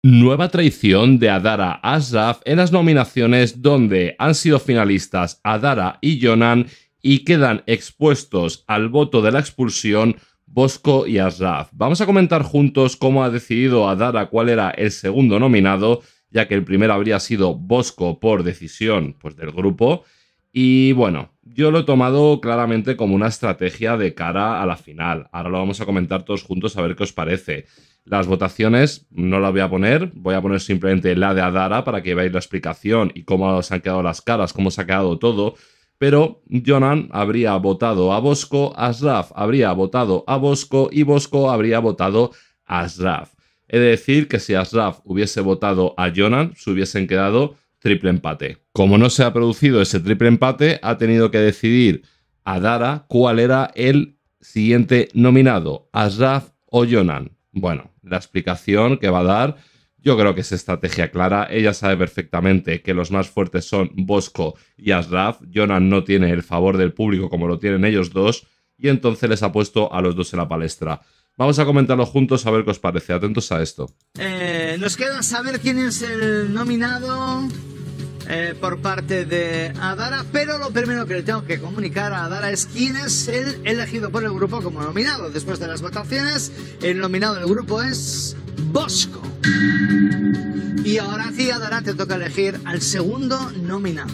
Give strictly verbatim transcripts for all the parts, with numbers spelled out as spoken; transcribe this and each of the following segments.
Nueva traición de Adara Ashraf en las nominaciones donde han sido finalistas Adara y Jonan y quedan expuestos al voto de la expulsión Bosco y Ashraf. Vamos a comentar juntos cómo ha decidido Adara cuál era el segundo nominado, ya que el primero habría sido Bosco por decisión pues, del grupo. Y bueno, yo lo he tomado claramente como una estrategia de cara a la final. Ahora lo vamos a comentar todos juntos a ver qué os parece. Las votaciones no las voy a poner, voy a poner simplemente la de Adara para que veáis la explicación y cómo se han quedado las caras, cómo se ha quedado todo. Pero Jonan habría votado a Bosco, Ashraf habría votado a Bosco y Bosco habría votado a Ashraf. He de decir que si Ashraf hubiese votado a Jonan, se hubiesen quedado triple empate. Como no se ha producido ese triple empate, ha tenido que decidir Adara cuál era el siguiente nominado, Ashraf o Jonan. Bueno, la explicación que va a dar yo creo que es estrategia clara. Ella sabe perfectamente que los más fuertes son Bosco y Ashraf. Jonan no tiene el favor del público como lo tienen ellos dos y entonces les ha puesto a los dos en la palestra. Vamos a comentarlo juntos a ver qué os parece. Atentos a esto. Eh, nos queda saber quién es el nominado eh, por parte de Adara, pero lo primero que le tengo que comunicar a Adara es quién es el elegido por el grupo como nominado. Después de las votaciones, el nominado del grupo es Bosco. Y ahora sí, Adara, te toca elegir al segundo nominado.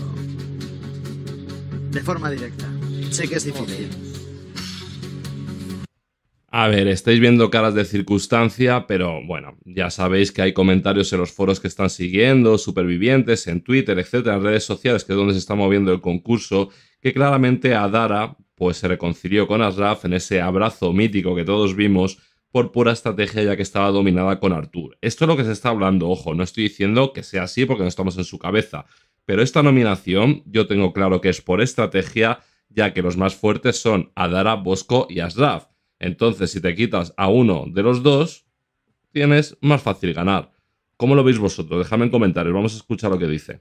De forma directa. Sé que es difícil. A ver, estáis viendo caras de circunstancia, pero bueno, ya sabéis que hay comentarios en los foros que están siguiendo, supervivientes, en Twitter, etcétera, en redes sociales, que es donde se está moviendo el concurso, que claramente Adara pues se reconcilió con Ashraf en ese abrazo mítico que todos vimos por pura estrategia ya que estaba dominada con Artur. Esto es lo que se está hablando, ojo, no estoy diciendo que sea así porque no estamos en su cabeza, pero esta nominación yo tengo claro que es por estrategia ya que los más fuertes son Adara, Bosco y Ashraf. Entonces, si te quitas a uno de los dos, tienes más fácil ganar. ¿Cómo lo veis vosotros? Dejadme en comentarios, vamos a escuchar lo que dice.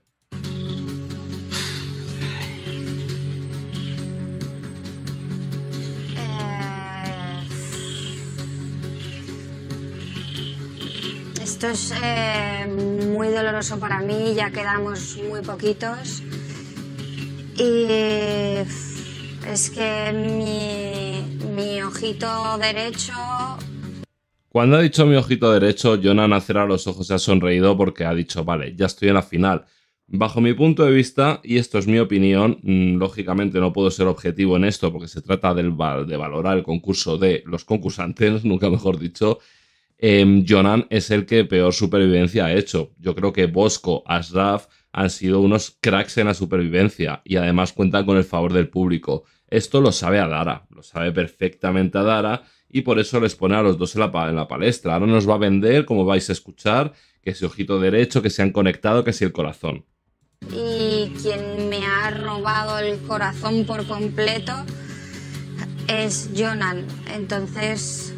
Esto es eh, muy doloroso para mí, ya quedamos muy poquitos. Y es que mi, mi ojito derecho... Cuando ha dicho mi ojito derecho, Jonan ha cerrado los ojos y ha sonreído porque ha dicho, vale, ya estoy en la final. Bajo mi punto de vista, y esto es mi opinión, mmm, lógicamente no puedo ser objetivo en esto porque se trata del, de valorar el concurso de los concursantes, nunca mejor dicho, eh, Jonan es el que peor supervivencia ha hecho. Yo creo que Bosco, Ashraf han sido unos cracks en la supervivencia y además cuentan con el favor del público. Esto lo sabe Adara, lo sabe perfectamente Adara y por eso les pone a los dos en la, en la palestra. Ahora nos va a vender, como vais a escuchar, que ese ojito derecho, que se han conectado, que si el corazón. Y quien me ha robado el corazón por completo es Jonan. Entonces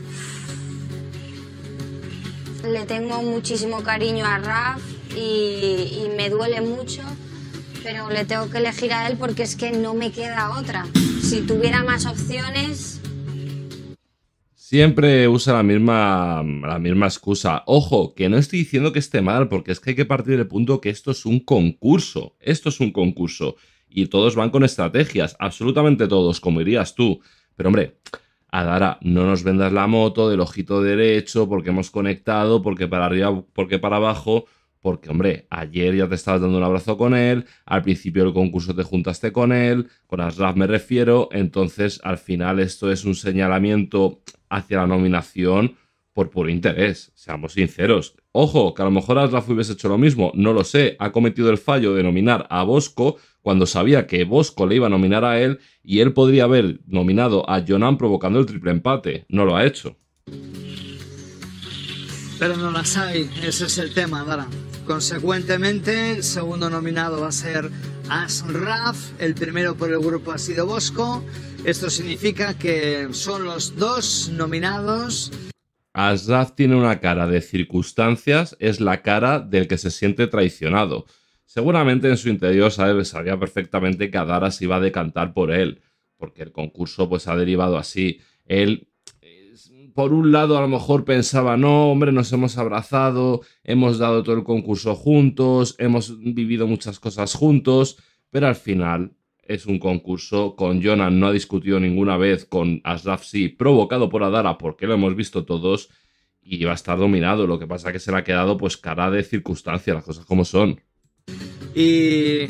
le tengo muchísimo cariño a Raf y, y me duele mucho, pero le tengo que elegir a él porque es que no me queda otra. Si tuviera más opciones... Siempre usa la misma, la misma excusa. Ojo, que no estoy diciendo que esté mal, porque es que hay que partir del punto que esto es un concurso. Esto es un concurso. Y todos van con estrategias. Absolutamente todos, como dirías tú. Pero hombre, Adara, no nos vendas la moto del ojito derecho porque hemos conectado, porque para arriba, porque para abajo... Porque, hombre, ayer ya te estabas dando un abrazo con él, al principio del concurso te juntaste con él, con Ashraf me refiero, entonces al final esto es un señalamiento hacia la nominación por puro interés, seamos sinceros. Ojo, que a lo mejor Ashraf hubiese hecho lo mismo, no lo sé, ha cometido el fallo de nominar a Bosco cuando sabía que Bosco le iba a nominar a él y él podría haber nominado a Jonan provocando el triple empate, no lo ha hecho. Pero no las hay, ese es el tema, Adara. Consecuentemente, el segundo nominado va a ser Ashraf, el primero por el grupo ha sido Bosco. Esto significa que son los dos nominados. Ashraf tiene una cara de circunstancias, es la cara del que se siente traicionado. Seguramente en su interior sabe, sabía perfectamente que Adara se iba a decantar por él, porque el concurso pues ha derivado así. Él por un lado a lo mejor pensaba, no, hombre, nos hemos abrazado, hemos dado todo el concurso juntos, hemos vivido muchas cosas juntos, pero al final es un concurso. Con Jonan no ha discutido ninguna vez, con Ashraf sí, provocado por Adara, porque lo hemos visto todos, y va a estar dominado. Lo que pasa es que se le ha quedado pues cara de circunstancia, las cosas como son. Y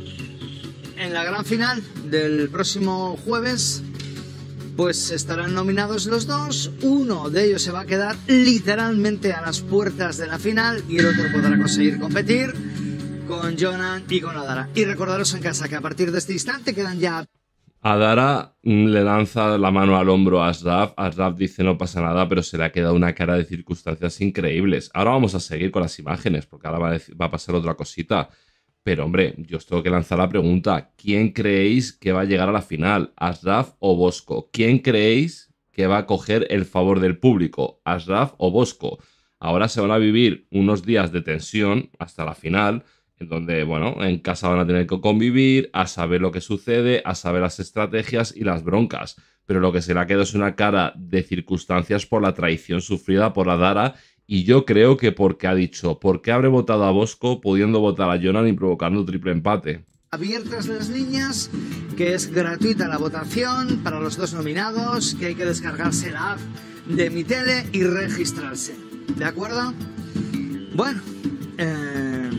en la gran final del próximo jueves, pues estarán nominados los dos. Uno de ellos se va a quedar literalmente a las puertas de la final y el otro podrá conseguir competir con Jonan y con Adara. Y recordaros en casa que a partir de este instante quedan ya... Adara le lanza la mano al hombro a Ashraf. Ashraf dice no pasa nada, pero se le ha quedado una cara de circunstancias increíbles. Ahora vamos a seguir con las imágenes, porque ahora va a, decir, va a pasar otra cosita. Pero hombre, yo os tengo que lanzar la pregunta. ¿Quién creéis que va a llegar a la final? ¿Ashraf o Bosco? ¿Quién creéis que va a coger el favor del público? ¿Ashraf o Bosco? Ahora se van a vivir unos días de tensión hasta la final, en donde, bueno, en casa van a tener que convivir, a saber lo que sucede, a saber las estrategias y las broncas. Pero lo que se le ha quedado es una cara de circunstancias por la traición sufrida por Adara. Y yo creo que porque ha dicho, ¿por qué habré votado a Bosco pudiendo votar a Jonan y provocando triple empate? Abiertas las líneas, que es gratuita la votación para los dos nominados, que hay que descargarse la app de Mi Tele y registrarse. ¿De acuerdo? Bueno, eh,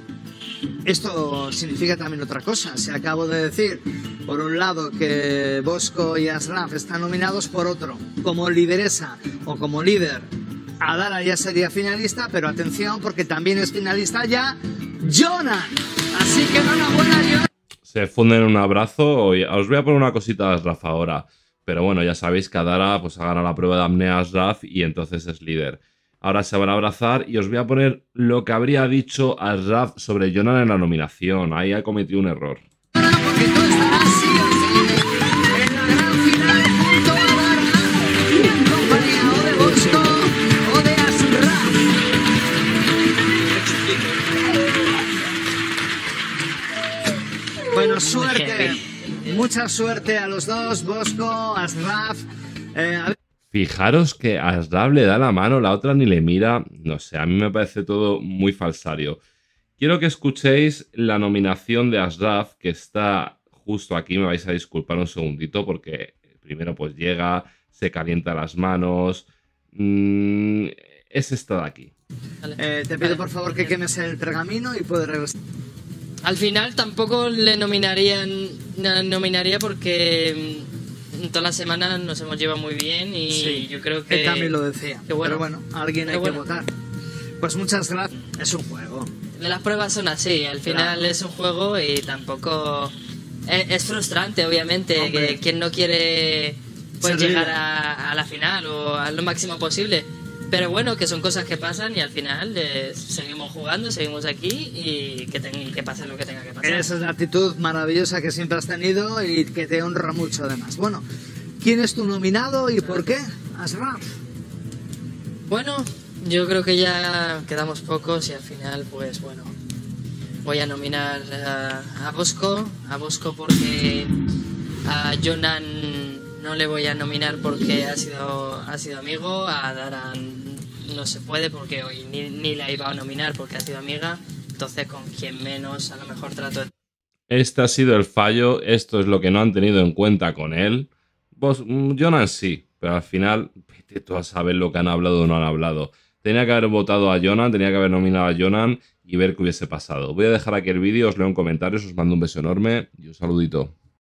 esto significa también otra cosa. Se acabo de decir, por un lado, que Bosco y Ashraf están nominados, por otro, como lideresa o como líder, Adara ya sería finalista, pero atención, porque también es finalista ya Jonan. Así que enhorabuena, Jonan. Se funden en un abrazo. Os voy a poner una cosita a Ashraf ahora. Pero bueno, ya sabéis que Adara pues, ha ganado la prueba de apnea a Ashraf y entonces es líder. Ahora se van a abrazar y os voy a poner lo que habría dicho Ashraf sobre Jonan en la nominación. Ahí ha cometido un error. Porque tú estarás sí o sí en la gran final junto a Adara y en compañía o de Bosco o de Ashraf. Bueno, suerte. Mucha suerte a los dos, Bosco, Ashraf. Eh, a ver... Fijaros que a Ashraf le da la mano, la otra ni le mira. No sé, a mí me parece todo muy falsario. Quiero que escuchéis la nominación de Ashraf, que está justo aquí. Me vais a disculpar un segundito porque primero pues llega, se calienta las manos. Mm, es esta de aquí. Vale. Eh, te pido vale. por favor que quemes el pergamino y puedes regresar. Al final tampoco le nominarían, nominaría porque todas las semanas nos hemos llevado muy bien y sí, yo creo que... Él también lo decía, que bueno, pero bueno, alguien hay bueno. que votar. Pues muchas gracias, es un juego. Las pruebas son así, al final claro. es un juego y tampoco... Es, es frustrante, obviamente, Hombre. que quien no quiere pues, llegar a, a la final o a lo máximo posible. Pero bueno, que son cosas que pasan y al final eh, seguimos jugando, seguimos aquí y que, ten, que pase lo que tenga que pasar. Esa es la actitud maravillosa que siempre has tenido y que te honra mucho además. Bueno, ¿quién es tu nominado y por qué? Ashraf. Bueno, yo creo que ya quedamos pocos y al final, pues bueno, voy a nominar a, a Bosco, a Bosco porque a Jonan no le voy a nominar porque ha sido, ha sido amigo, a Adara no se puede porque hoy ni, ni la iba a nominar porque ha sido amiga, entonces con quien menos a lo mejor trato de... Este ha sido el fallo, esto es lo que no han tenido en cuenta con él. Vos, Jonan sí, pero al final, vete tú a saber lo que han hablado o no han hablado. Tenía que haber votado a Jonan, tenía que haber nominado a Jonan y ver qué hubiese pasado. Voy a dejar aquí el vídeo, os leo en comentarios, os mando un beso enorme y un saludito.